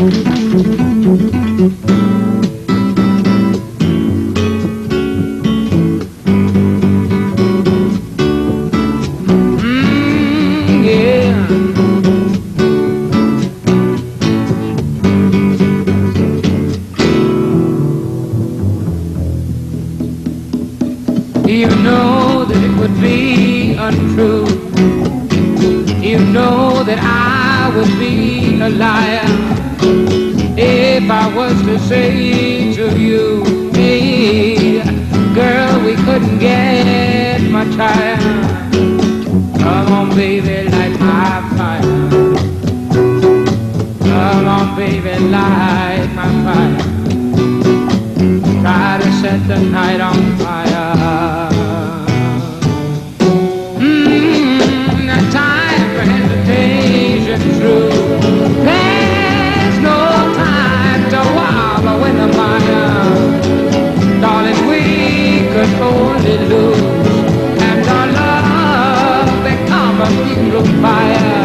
You know that it would be untrue. You know that I would be a liar if I was to say to you, hey, girl, we couldn't get much higher. Come on, baby, light my fire. Come on, baby, light my fire. Try to set the night on fire. Time for hesitation through. There's no time to wallow in the mire. Darling, we could only lose, and our love become a funeral fire.